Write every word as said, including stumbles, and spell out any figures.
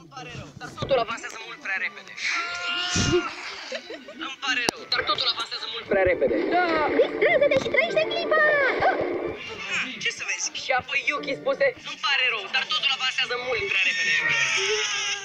Îmi pare rău, dar totul avansează mult prea repede. Îmi pare rău, dar totul avansează mult prea repede. Da! Distrează-te și trăiește clipa! Ce să vezi? Și apoi Yuki spuse, îmi pare rău, dar totul avansează mult prea repede.